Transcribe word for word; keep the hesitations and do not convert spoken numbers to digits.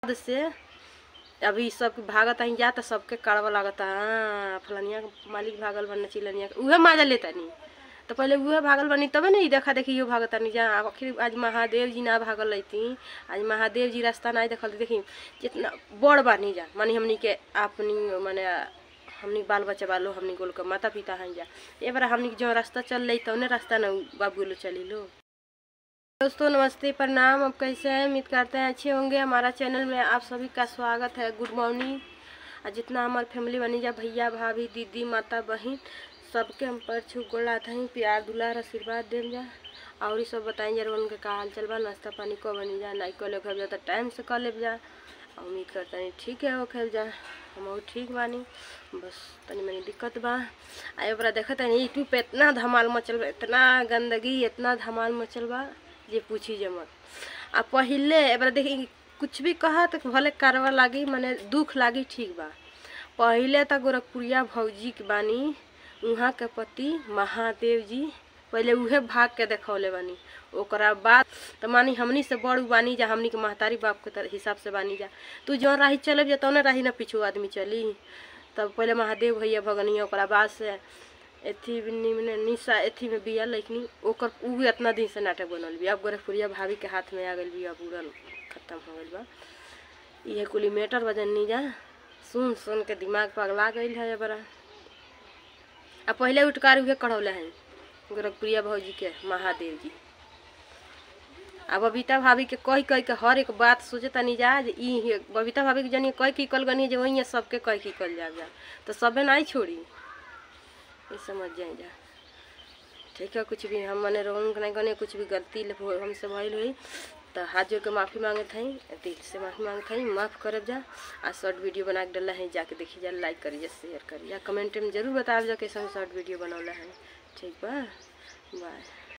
से अभी सब भागत आई जा तो सबके कड़वा लागता। हाँ फलनिया मालिक भागल बन चिलनिया उहे मजा लेता नहीं तो पहले उहे भागल बनी तबे नहीं देखा देखी यो भागता नहीं जा। आखिर आज महादेव जी ना भागल रहती, आज महादेव जी रास्ता नहीं देखल देखी जितना बड़ बानी जा मानी हमनी के अपनी माने हमनी बाल बच्चा बालो हमनी गोल का माता पिता हैं जा। ये बार हमनी जो रास्ता चल रही तो रास्ता न बाबू लो चली लो। दोस्तों नमस्ते प्रणाम, अब कैसे हैं? उम्मीद करते हैं अच्छे होंगे। हमारा चैनल में आप सभी का स्वागत है। Good morning. और जितना हमारी फैमिली बनी जा भैया भाभी दीदी माता बहन सबके हम पर छू गोलाते हैं, प्यार दुलार आशीर्वाद दें जा और ये सब बताएं जरूर उनके का हाल चल बा, नाश्ता पानी को बनी जा नहीं को ले खा जा तो टाइम से कर ले जा। उम्मीद करते हैं ठीक है वो खेल जा हम ठीक बानी, बस तनी मनी दिक्कत बा। आए बरा देखते हैं यूट्यूब पे इतना धमाल मचल बा, इतना गंदगी इतना धमाल मचल बा ये पूछी जे मत। आ पहले एबार देखी कुछ भी कहा तो भले कारवा लागी माने दुख लागी ठीक बा। पहले तो गोरखपुरिया भौजी के बानी वहाँ के पति महादेव जी पहले उहे भाग के देखौले बानी। ओकरा बाद तो मानी हमनी से बड़ बानी जा, हमनी के महतारी बाप के हिसाब से बानी जा। तू जो राही चले जा तो राही ना पीछू आदमी चली। तब पहले महादेव भैया भगनी ओकरा बाद से एथी निमने निशा एथी में बिया लेकिन ओकर उ इतना दिन से नाटक बनल बिया। अब गोरखपुरिया भाभी के हाथ में आ गई बिया, पूरा खत्म हो गई बा। ये कुली मेटर वजन नहीं जा सुन सुन के दिमाग पगला गई है बड़ा। अब पहले उठकार उहे कढ़ौले हैं गोरखपुरिया भौजी के महादेव जी। अब बबीता भाभी के कह कह के हर एक बात सोचता नहीं जा ई बबीता भाभी के जनी कह की कल गनी जो वही सबके कह की कल जा जा तो सबे नहीं छोड़ी ये समझ जाए जा। ठीक है कुछ भी हम मने रोंग नहीं गने कुछ भी गलती हमसे भइल हुई तो हाथ जोड़ के माफ़ी मांगे थी, दिल से माफ़ी मांगे थी, माफ़ कर जा। आ शॉर्ट वीडियो बना के डाला है जाके देखी जा, लाइक करिए शेयर करिए, कमेंट में जरूर बताओ जा कैसा शॉर्ट वीडियो बनौला है। ठीक बा बाय।